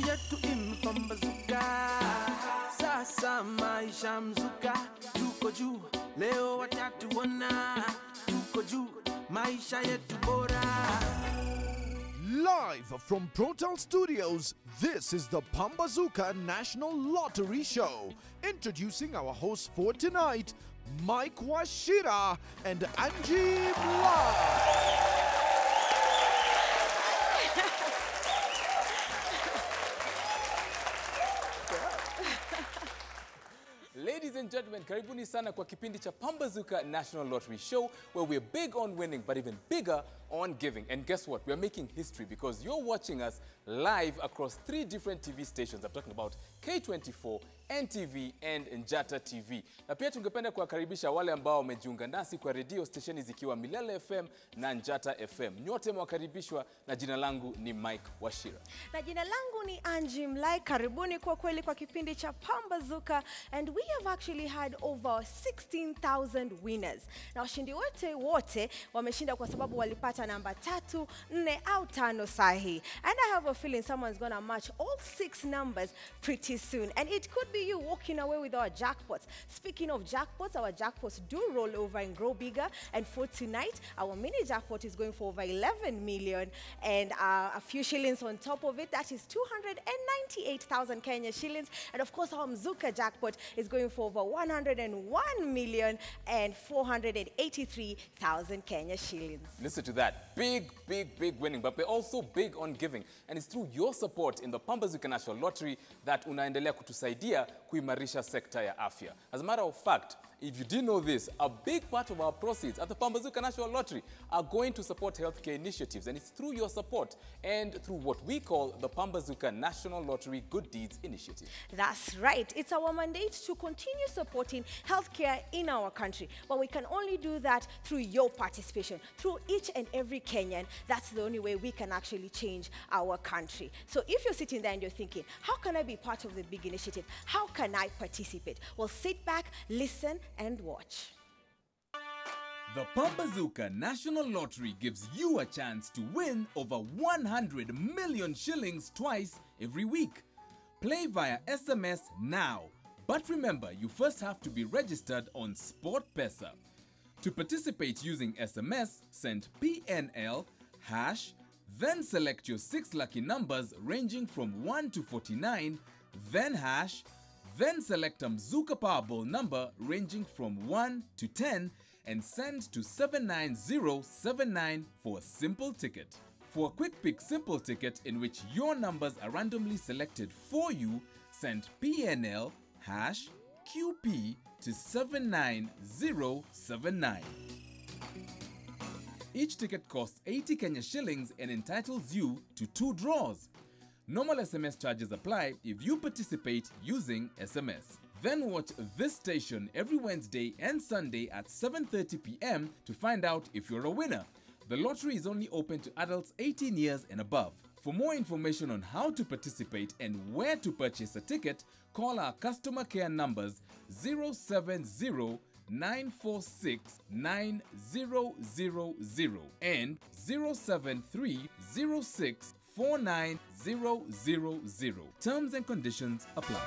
yetu Pambazuka, sasa maisha mzuka. Tuko juu, leo watatuona. Tuko juu, maisha yetu bora. Live from Protel Studios, this is the Pambazuka National Lottery Show. Introducing our hosts for tonight, Mike Washira and Angie Blah. Ladies and gentlemen, karibuni sana kwa kipindi cha Pambazuka National Lottery Show, where we're big on winning but even bigger on giving. And guess what? We're making history because you're watching us live across 3 different TV stations. I'm talking about K24, NTV and Njata TV. Na pia tungependa kuwakaribisha wale ambao wamejiunga nasi kwa radio stationi zikiwa Milele FM na Njata FM. Nyote mwakaribishwa na jina langu ni Mike Washira. Na jina langu ni Angie Mlai. Karibuni kwa kweli kwa kipindi cha Pambazuka, and we have actually had over 16,000 winners. Na washindi wote wameshinda kwa sababu walipata namba 3, 4 au 5 sahi. And I have a feeling someone's going to match all 6 numbers pretty soon. And it could be you walking away with our jackpots. Speaking of jackpots, our jackpots do roll over and grow bigger. And for tonight, our mini jackpot is going for over 11 million. And a few shillings on top of it, that is 298,000 Kenya shillings. And of course, our Mzuka jackpot is going for over 101 million and 483,000 Kenya shillings. Listen to that. Big winning. But we're also big on giving. And it's through your support in the Pambazuka National Lottery that unaendelea kutusaidia kuimarisha sekta ya afya. As a matter of fact, if you didn't know this, a big part of our proceeds at the Pambazuka National Lottery are going to support healthcare initiatives. And it's through your support and through what we call the Pambazuka National Lottery Good Deeds Initiative. That's right. It's our mandate to continue supporting healthcare in our country. But we can only do that through your participation, through each and every Kenyan. That's the only way we can actually change our country. So if you're sitting there and you're thinking, how can I be part of the big initiative? How can I participate? Well, sit back, listen, and watch. The Pambazuka National Lottery gives you a chance to win over 100 million shillings twice every week. Play via SMS now. But remember, you first have to be registered on SportPesa. To participate using SMS, send PNL, #, then select your 6 lucky numbers ranging from 1 to 49, then #, then select a Mzuka Powerball number ranging from 1 to 10 and send to 79079 for a simple ticket. For a quick pick simple ticket in which your numbers are randomly selected for you, send PNL #QP to 79079. Each ticket costs 80 Kenya shillings and entitles you to 2 draws. Normal SMS charges apply if you participate using SMS. Then watch this station every Wednesday and Sunday at 7:30 p.m. to find out if you're a winner. The lottery is only open to adults 18 years and above. For more information on how to participate and where to purchase a ticket, call our customer care numbers 070-946-9000 and 073-06-49000. Terms and conditions apply.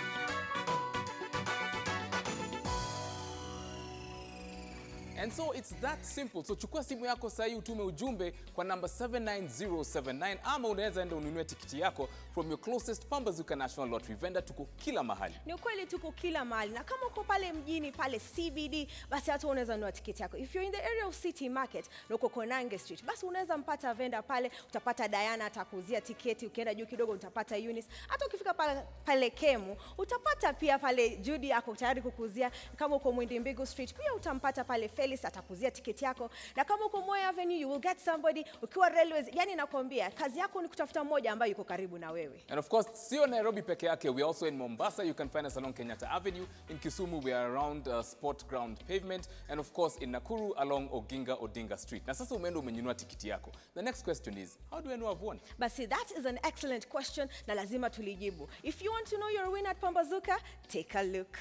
And so it's that simple. So chukua simu yako sahi utume ujumbe kwa namba 79079 ama unaweza enda ununue tikiti yako from your closest Pambazuka National Lottery vendor. Tuko kila mahali. Ni ukweli tuko kila mahali. Na kama uko pale mjini pale CBD, basi hata unaweza nunua tikiti yako. If you're in the area of City Market na uko Konange Street, basi unaweza mpata vendor pale, utapata Diana atakuzia tiketi. Ukienda juu kidogo utapata Eunice. Hata ukifika pale Kemu, utapata pia pale Judy yako tayari kukuzia. Kama uko Mwindi Mbigu Street, pia utampata pale Felix atakuzia tiketi yako. Na kama uko Moi Avenue, you will get somebody. Ukiwa Railways, yani nakwambia kazi yako ni kutafuta mmoja ambaye yuko karibu na wewe. And of course, sio Nairobi peke yake. We are also in Mombasa. You can find us along Kenyatta Avenue. In Kisumu, we are around Sport Ground Pavement. And of course, in Nakuru, along Oginga Odinga Street. Na sasa umeenda umenunua tikiti yako. The next question is, how do I know I've won? Basi, that is an excellent question na lazima tulijibu. If you want to know your win at Pambazuka, take a look.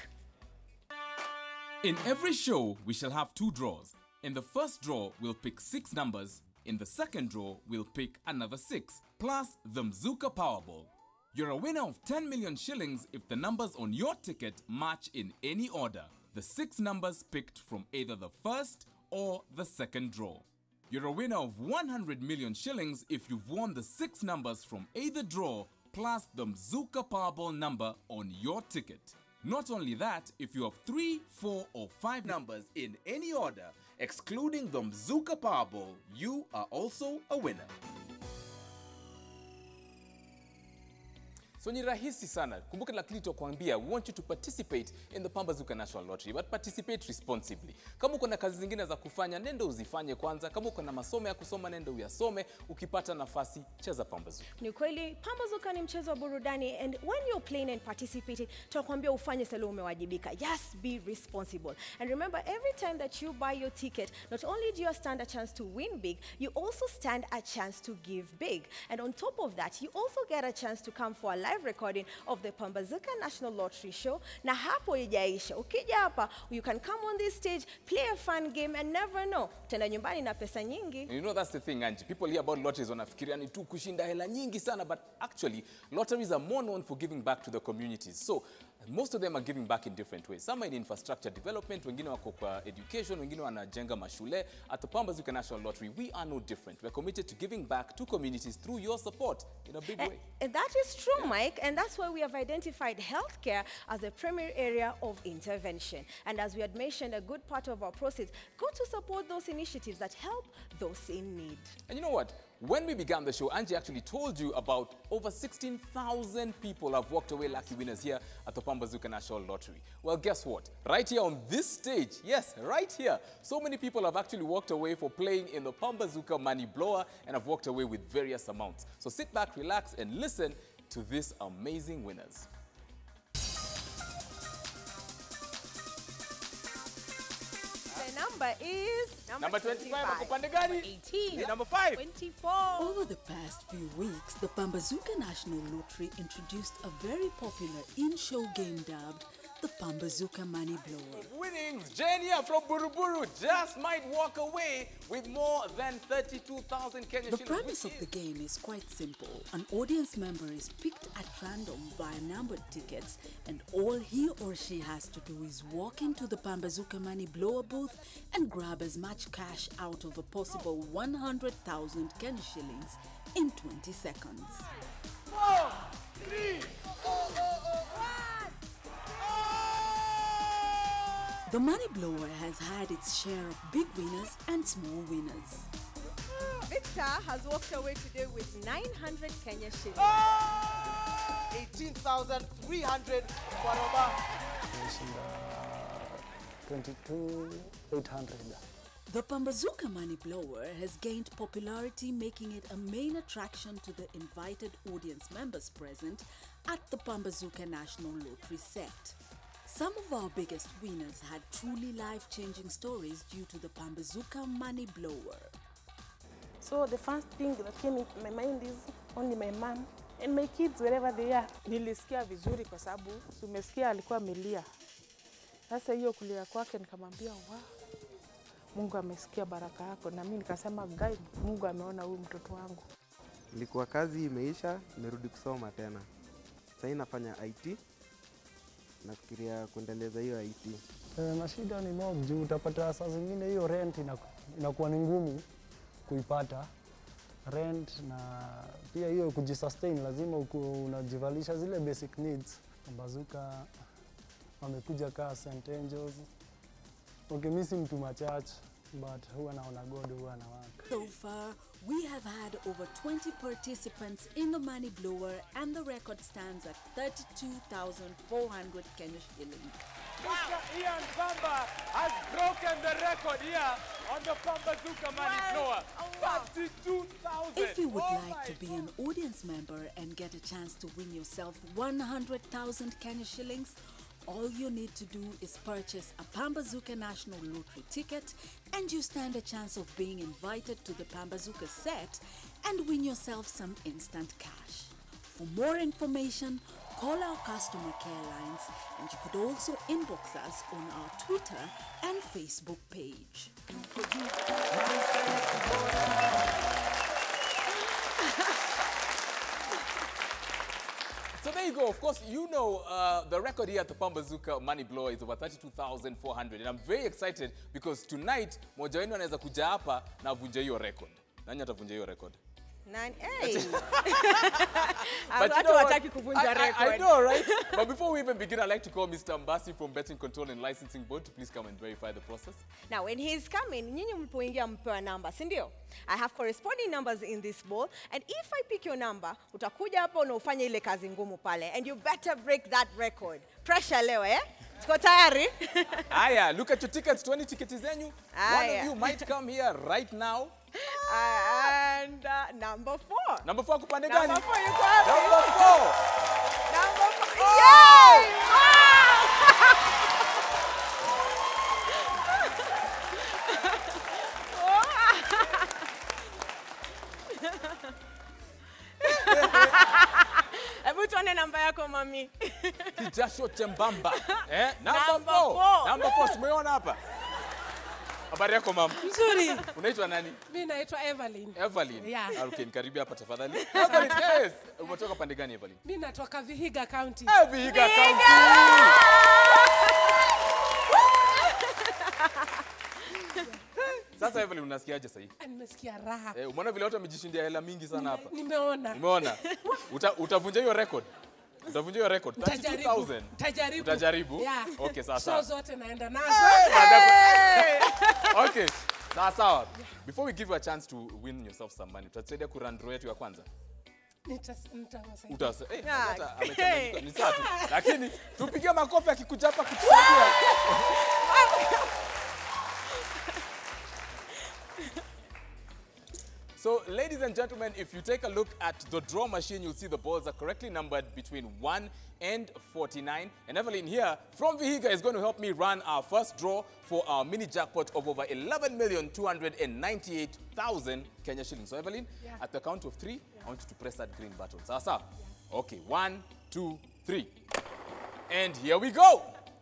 In every show, we shall have 2 draws. In the first draw, we'll pick 6 numbers. In the second draw, we'll pick another 6, plus the Mzuka Powerball. You're a winner of 10 million shillings if the numbers on your ticket match in any order. The 6 numbers picked from either the first or the second draw. You're a winner of 100 million shillings if you've won the 6 numbers from either draw plus the Mzuka Powerball number on your ticket. Not only that, if you have 3, 4 or 5 numbers in any order, excluding the Mzuka Powerball, you are also a winner. So ni rahisi sana. Kumbuka lakini tukwambia, we want you to participate in the Pambazuka National Lottery, but participate responsibly. Kama uko na kazi zingine za kufanya, nenda uzifanye kwanza. Kama uko na masomo ya kusoma, nenda uyasome. Ukipata nafasi, cheza Pambazuka. Ni kweli, Pambazuka ni mchezo wa burudani, and when you're playing and participating, tunakuambia ufanye salo umewajibika. Just be responsible. And remember, every time that you buy your ticket, not only do you stand a chance to win big, you also stand a chance to give big. And on top of that, you also get a chance to come for a live recording of the Pambazuka National Lottery Show. Na hapo ijaisha. Ukija hapa, you can come on this stage, play a fun game, and never know. Tenda nyumbani na pesa nyingi. You know, that's the thing, Angie. People hear about lotteries wanafikiria ni tu kushinda hela nyingi sana, but actually, lotteries are more known for giving back to the communities. So, most of them are giving back in different ways. Some are in infrastructure development, wengine wako kwa education, wengine wanajenga mashule. At the Pambazuka National Lottery, we are no different. We're committed to giving back to communities through your support in a big way. And that is true, Mike, and that's why we have identified healthcare as a primary area of intervention. And as we had mentioned, a good part of our proceeds go to support those initiatives that help those in need. And you know what? When we began the show, Angie actually told you about over 16,000 people have walked away lucky winners here at the Pambazuka National Lottery. Well, guess what? Right here on this stage, yes, right here, so many people have actually walked away for playing in the Pambazuka Money Blower and have walked away with various amounts. So sit back, relax, and listen to these amazing winners. The number is Number 25, ako pande gani? 18. Number 5. 24. Over the past few weeks, the Pambazuka National Lottery introduced a very popular in-show game dubbed the Pambazuka Money Blower. Winnings, Jania from Buruburu just might walk away with more than 32,000 Kenya The shillings. premise of the game is quite simple. An audience member is picked at random via numbered tickets, and all he or she has to do is walk into the Pambazuka Money Blower booth and grab as much cash out of a possible 100,000 Kenya shillings in 20 seconds. 4, 3, The Money Blower has had its share of big winners and small winners. Victor has walked away today with 900 Kenya shillings. 18,300 kwa roba. 22,800. The Pambazuka Money Blower has gained popularity, making it a main attraction to the invited audience members present at the Pambazuka National Lottery set. Some of our biggest winners had truly life-changing stories due to the Pambazuka Money Blower. So the first thing that came into my mind is only my mom and my kids wherever they are. Nilisikia vizuri kwa sababu tumesikia alikuwa amelia. Sasa hiyo kulia kwake nikamwambia, "Wow. Mungu amesikia baraka yako." Na mimi nikasema, "Guide, Mungu ameona huyu mtoto wangu." Ilikuwa kazi imeisha, nimerudi kusoma tena. Sasa nafanya IT. Nafikiria kuendeleza hiyo IT. Mashida ni mob juu utapata saa zingine hiyo rent inakuwa ni ngumu kuipata. Rent na pia hiyo kujisustain lazima unajivalisha zile basic needs. Pambazuka wamekuja kaa St. Angels. Okay, mimi si mtu machurch, but huwa naona God huwa na work. So far, we have had over 20 participants in the Money Blower, and the record stands at 32,400 Kenya shillings. Mr. Ian Pamba has broken the record here on the Pambazuka Money Blower. 32,000. If you would like to be an audience member and get a chance to win yourself 100,000 Kenya shillings, all you need to do is purchase a Pambazuka National Lottery ticket, and you stand a chance of being invited to the Pambazuka set and win yourself some instant cash. For more information, call our customer care lines, and you could also inbox us on our Twitter and Facebook page. So there you go. Of course, you know the record here at the Pambazuka Money Blower is over 32,400. And I'm very excited because tonight, moja wenu anaweza kuja hapa na avunje hiyo record. Nani atavunja hiyo record? Nani? Hey. But Watu wataki kuvunja record. I know, right? But before we even begin, I'd like to call Mr. Mbasi from Betting Control and Licensing Board to please come and verify the process. Now, when he's coming, nyinyi mlipoingia mpewa number, si ndio? I have corresponding numbers in this ball, and if I pick your number, utakuja hapo na ufanye ile kazi ngumu pale, and you better break that record. Pressure leo, eh? Tuko tayari? Aya, look at your tickets, 20 tickets zenyu. One of you might come here right now. And number 4. Number 4 kupande gani? Number 4, you got Number 4. Number 4. Oh! Yay! Hebu tuone namba yako mami. Kijasho chembamba. Number Number 4. 4. Number 4, simeona hapa. Habari yako mama? Nzuri. Unaitwa nani? Mimi naitwa Evelyn. Evelyn. Yeah. Okay, nikaribia hapa tafadhali. Evelyn, yes. Umetoka pande gani Evelyn? Mimi natoka Vihiga County. Vihiga County. Sasa Evelyn unasikiaje sasa hivi? Nimesikia raha. Umeona vile watu wamejishindia hela mingi sana hapa? Nimeona. Umeona? Utavunja hiyo record? Utavunja hiyo record? 32,000. Tajaribu. Utajaribu? Yeah. Okay, sawa So sawa. zote naenda nazo. Okay. Sawa. Before we give you a chance to win yourself some money, tutasaidia ku run draw yetu ya kwanza. Nitawasaidia. Hata amechanganyika ni sawa tu. Lakini tupigie makofi akikuja hapa kutusaidia. So, ladies and gentlemen, if you take a look at the draw machine, you'll see the balls are correctly numbered between 1 and 49. And Evelyn here from Vihiga is going to help me run our first draw for our mini jackpot of over 11,298,000 Kenya shillings. So, Evelyn, at the count of 3, I want you to press that green button. Sasa. Okay, 1, 2, 3. And here we go.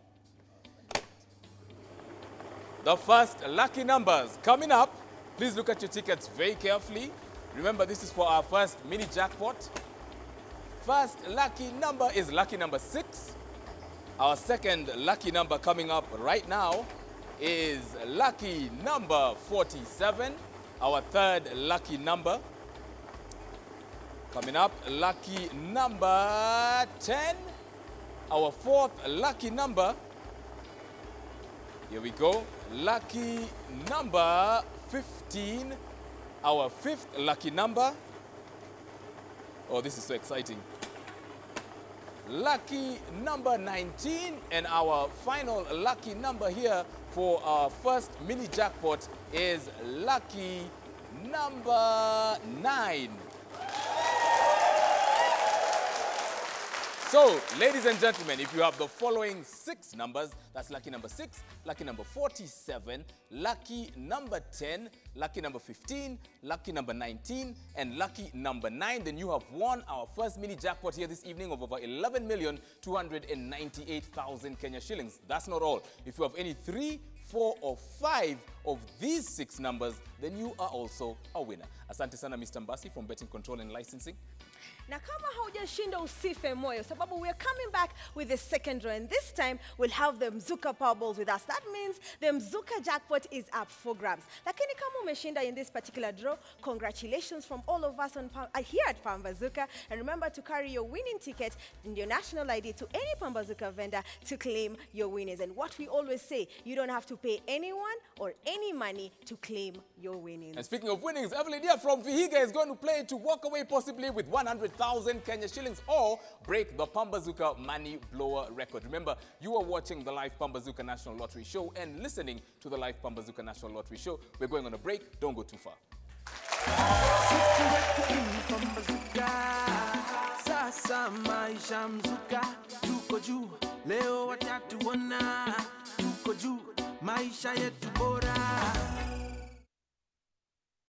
The first lucky numbers coming up. Please look at your tickets very carefully. Remember, this is for our first mini jackpot. First lucky number is lucky number 6. Our second lucky number coming up right now is lucky number 47. Our third lucky number coming up, lucky number 10. Our fourth lucky number, here we go, lucky number 15, our fifth lucky number. Oh, this is so exciting. Lucky number 19, and our final lucky number here for our first mini jackpot is lucky number 9. So, ladies and gentlemen, if you have the following 6 numbers, that's lucky number 6, lucky number 47, lucky number 10, lucky number 15, lucky number 19, and lucky number 9, then you have won our first mini jackpot here this evening of over 11,298,000 Kenya shillings. That's not all. If you have any 3, 4, or 5 of these 6 numbers, then you are also a winner. Asante sana, Mr. Mbasi from Betting Control and Licensing. Na kama haujashinda usife moyo, sababu we are coming back with the second draw, and this time we'll have the Mzuka Powerballs with us. That means the Mzuka jackpot is up for grabs. Lakini kama umeshinda in this particular draw, congratulations from all of us on here at Pambazuka, and remember to carry your winning ticket and your national ID to any Pambazuka vendor to claim your winnings. And what we always say, you don't have to pay anyone or any money to claim your winnings. And speaking of winnings, Evelyn here from Vihiga is going to play to walk away possibly with 100,000 Kenya shillings or break the Pambazuka money blower record. Remember, you are watching the live Pambazuka National Lottery Show and listening to the live Pambazuka National Lottery Show. We're going on a break. Don't go too far. Sasa maisha mzuka, tuko juu, leo watatuona, tuko juu, maisha yetu bora.